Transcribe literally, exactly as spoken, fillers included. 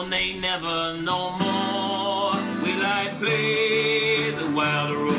may never no more will I play the wild rose.